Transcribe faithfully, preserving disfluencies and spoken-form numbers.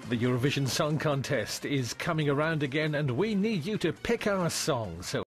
The Eurovision Song Contest is coming around again, and we need you to pick our song. So